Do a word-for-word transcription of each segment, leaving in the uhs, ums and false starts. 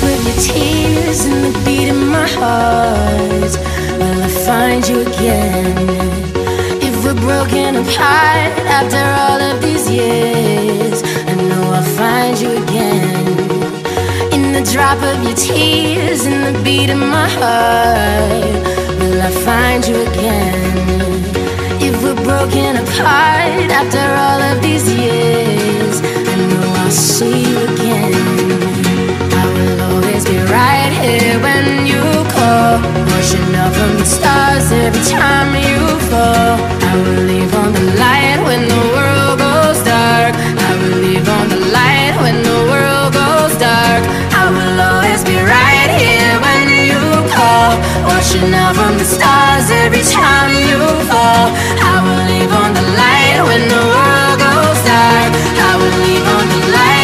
of your tears and the beat of my heart, will I find you again? If we're broken apart after all of these years, I know I'll find you again. In the drop of your tears and the beat of my heart, will I find you again? If we're broken apart after all of these years, I know I'll see you again. I will always be right here when you call, pushing up from the stars every time you fall. I will leave on the light when the world goes dark. I will leave on the light when the world goes dark. I will always be right here when you call, watching out from the stars every time you fall. I will leave on the light when the world goes dark. I will leave on the light.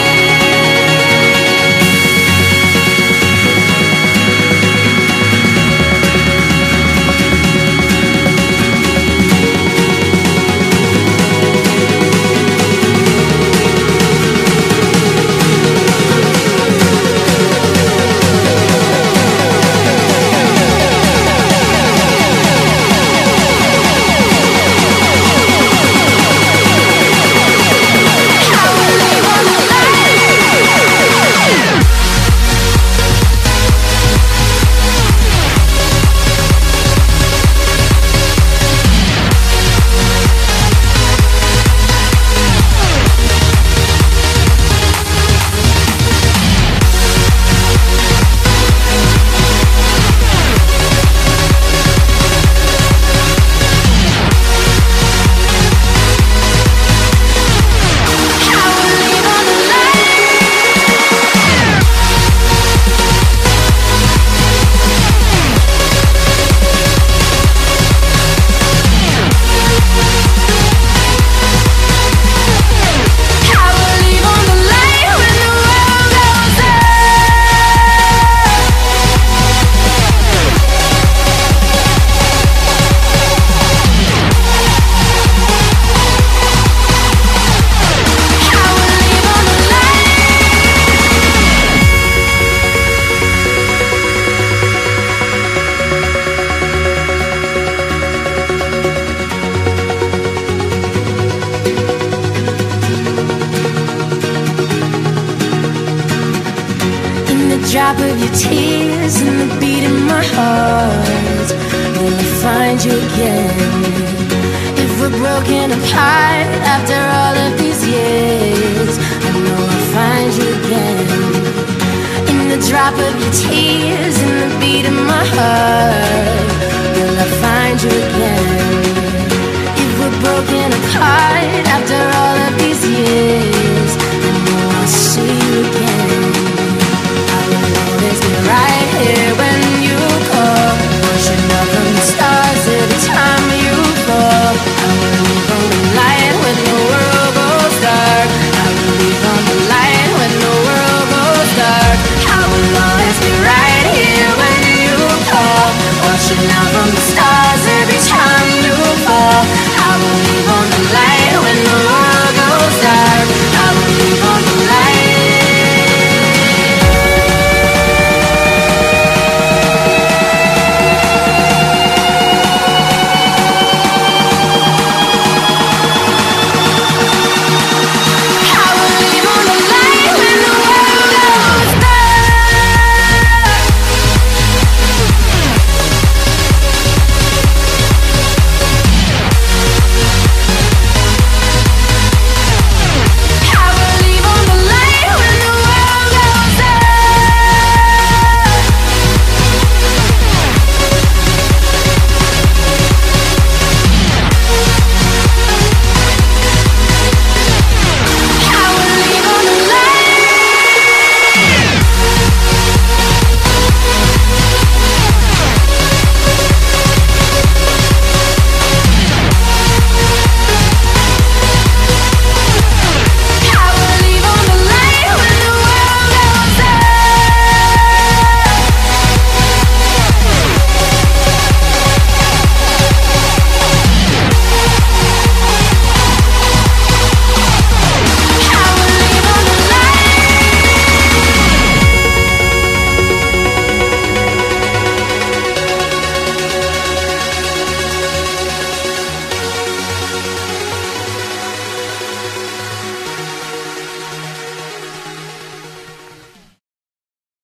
Drop of your tears and the beat in my heart, will I find you again? If we're broken apart after all of these years, I know I'll find you again. In the drop of your tears and the beat in my heart, will I find you again? If we're broken apart after all of these years,